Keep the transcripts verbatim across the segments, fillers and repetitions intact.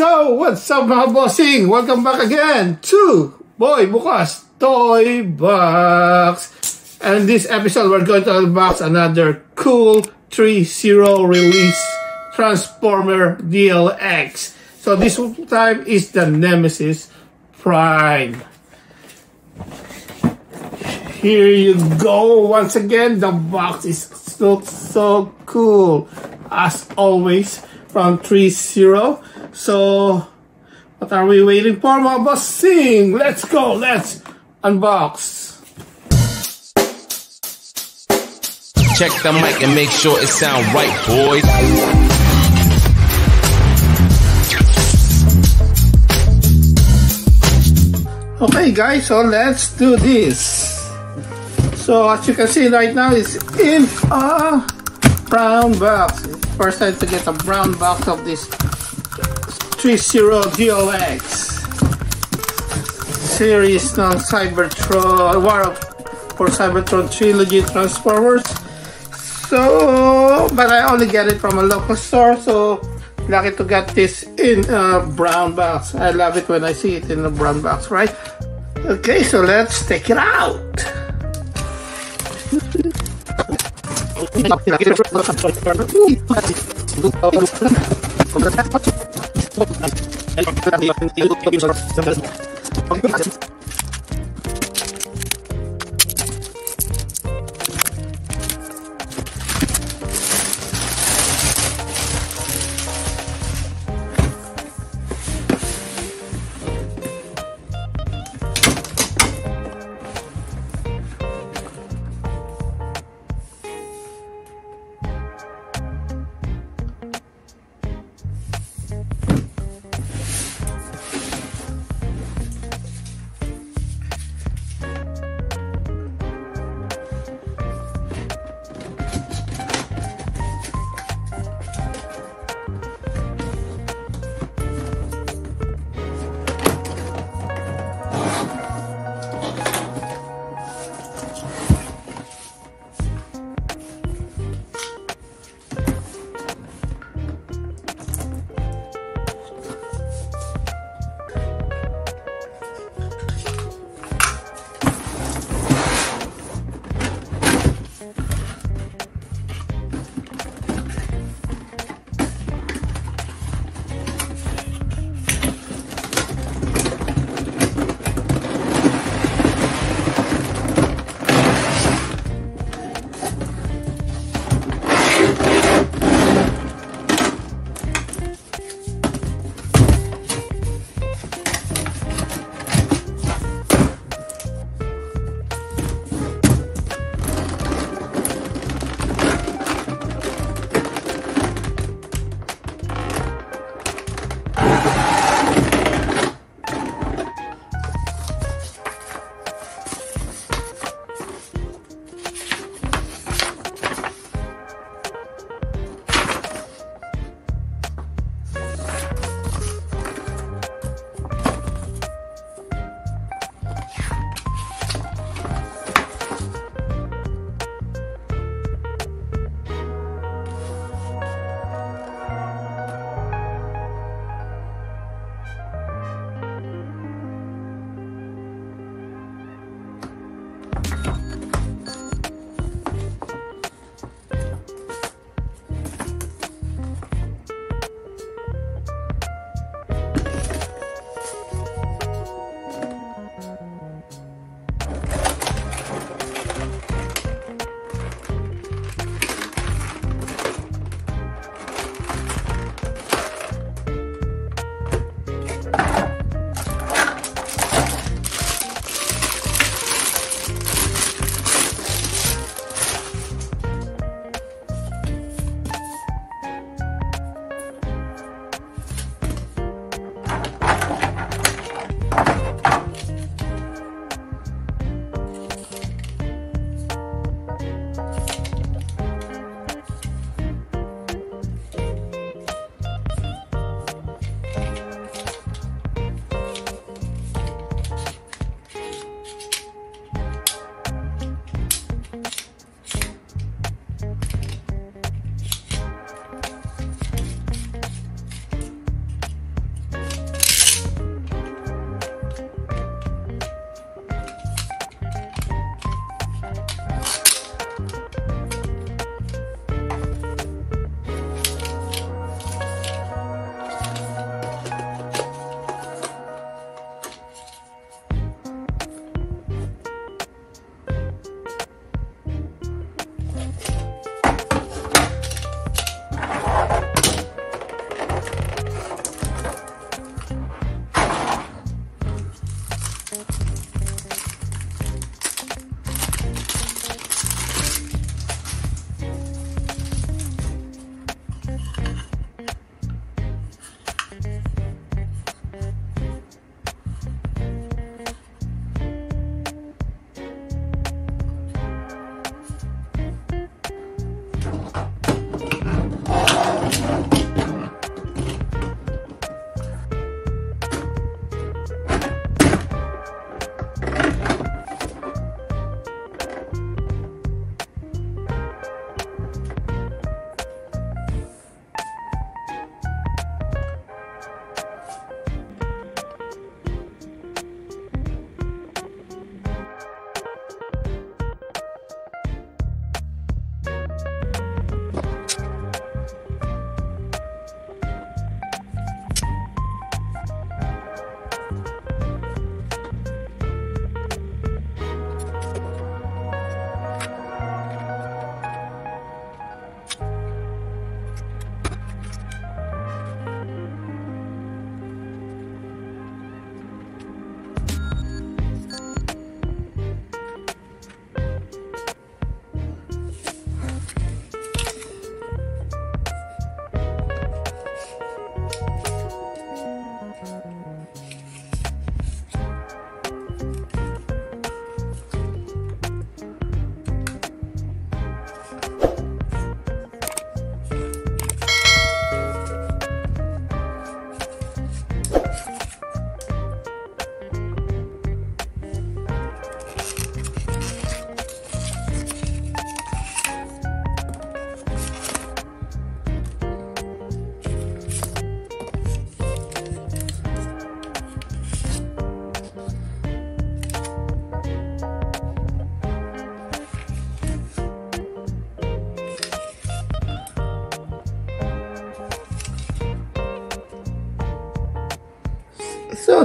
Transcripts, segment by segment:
So, what's up mga bossing? Welcome back again to Boy Bukas Toy Box. And in this episode, we're going to unbox another cool three zero release Transformer D L X. So this time is the Nemesis Prime. Here you go. Once again, the box is so, so cool. As always, from threezero. So, what are we waiting for, mga bossing? Let's go. Let's unbox. Check the mic and make sure it sound right, boys. Okay, guys. So, let's do this. So, as you can see right now, it's in a brown box. It's the first time to get a brown box of this threezero D L X series ng Cybertron War for Cybertron Trilogy Transformers. So, but I only get it from a local store, so lucky to get this in a brown box. I love it when I see it in a brown box, right? Okay, so let's take it out.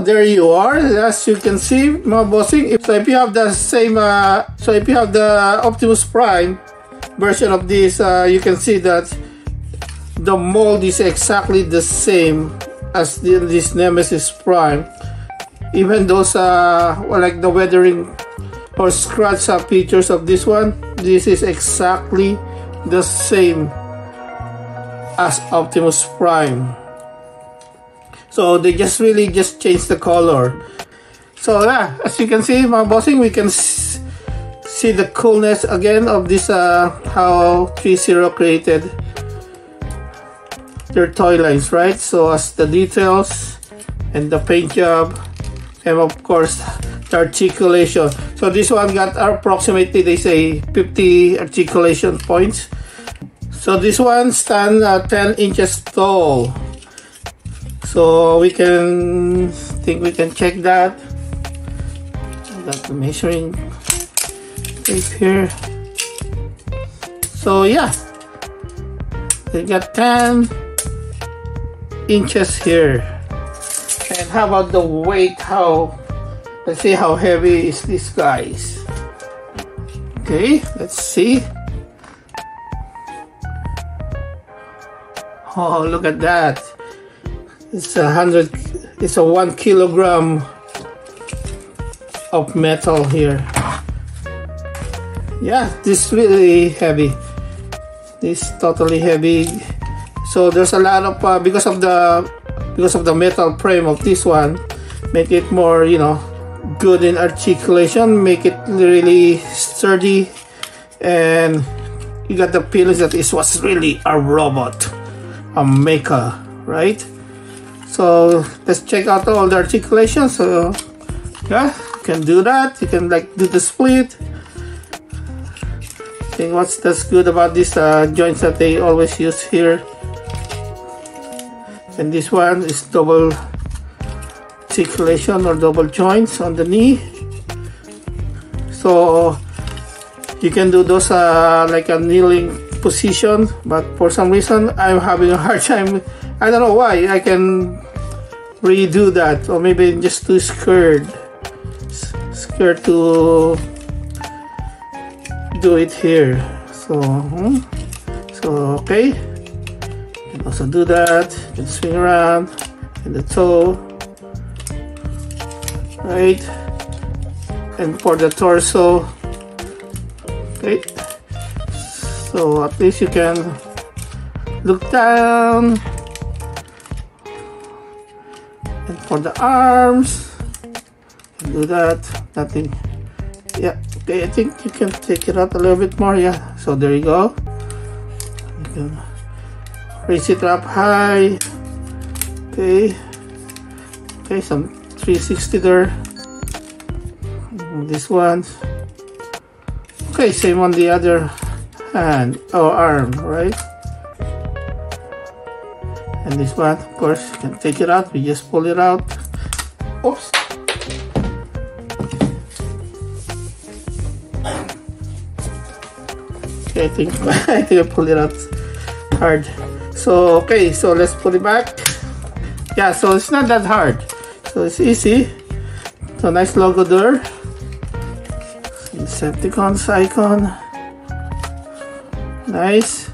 there you are. As you can see, mga bossing, if, so if you have the same, uh, so if you have the Optimus Prime version of this, uh, you can see that the mold is exactly the same as the, this Nemesis Prime. Even those, uh, well, like the weathering or scratch up features of this one, this is exactly the same as Optimus Prime. So they just really just changed the color. So yeah, as you can see, my bossing, we can see the coolness again of this, uh, how threezero created their toy lines, right? So as the details and the paint job, and of course the articulation. So this one got approximately, they say, fifty articulation points. So this one stands uh, ten inches tall. So we can think we can check that. Got the measuring tape here. So yeah, they got ten inches here. And how about the weight? How, let's see how heavy is this, guys. Okay, let's see. Oh, look at that. It's a hundred, it's a one kilogram of metal here. Yeah, this is really heavy. This is totally heavy. So there's a lot of, uh, because of the, because of the metal frame of this one, make it more, you know, good in articulation, make it really sturdy, and you got the feeling that this was really a robot, a mecha, right? So let's check out all the articulation. So yeah, you can do that. You can like do the split. I think what's that's good about these uh, joints that they always use here. And this one is double articulation or double joints on the knee. So you can do those uh, like a kneeling position, but for some reason I'm having a hard time. I don't know why. I can redo that, or maybe just too scared scared to do it here. So hmm. so okay, you can also do that. You can swing around in the toe, right? And for the torso, okay, so at least you can look down. And for the arms, do that. Nothing. Yeah. Okay. I think you can take it out a little bit more. Yeah. So there you go. You can raise it up high. Okay. Okay. Some three sixty there. And this one. Okay. Same on the other hand or arm, right? And this one, of course, you can take it out. We just pull it out. Oops. Okay, I think I think I pulled it out hard. So okay, so let's put it back. Yeah, so it's not that hard. So it's easy. So nice logo there. Decepticons icon. Nice.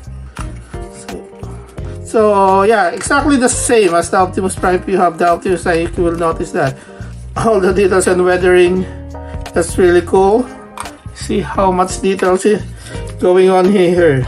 So yeah, exactly the same as the Optimus Prime. If you have the Optimus Prime, you will notice that all the details and weathering, that's really cool. See how much details is going on here.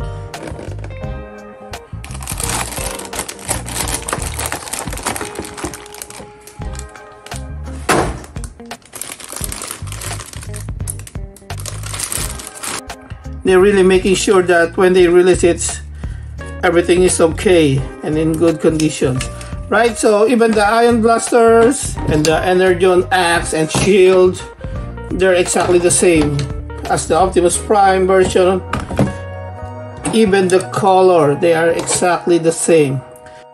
They're really making sure that when they release it, everything is okay and in good condition, right? So even the ion blasters and the Energon axe and shield, they're exactly the same as the Optimus Prime version. Even the color, they are exactly the same.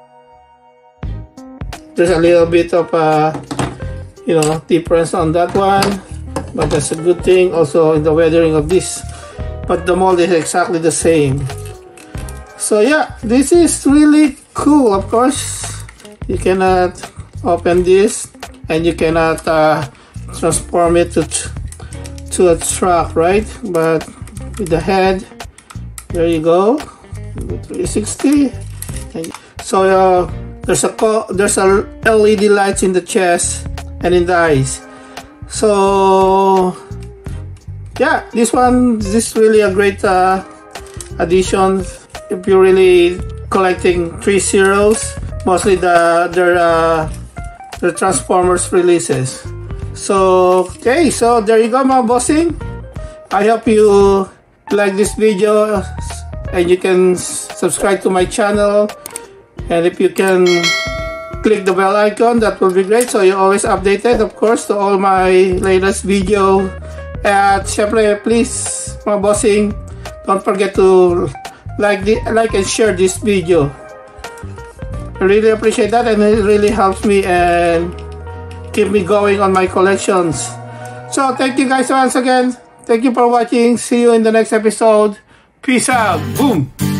There's a little bit of a, you know, difference on that one, but that's a good thing. Also in the weathering of this, but the mold is exactly the same. So yeah, this is really cool. Of course, you cannot open this and you cannot uh, transform it to to a truck, right? But with the head, there you go, three sixty. And so uh, there's a there's a L E D lights in the chest and in the eyes. So yeah, this one this is really a great uh, addition if you're really collecting threezeros, mostly the their uh, their Transformers releases. So okay, so there you go, mga bossing. I hope you like this video and you can subscribe to my channel, and if you can click the bell icon, that will be great, so you're always updated, of course, to all my latest video. At syempre, please, mga bossing, don't forget to like the like and share this video. I really appreciate that, and it really helps me and keep me going on my collections. So thank you guys once again. Thank you for watching. See you in the next episode. Peace out. Boom.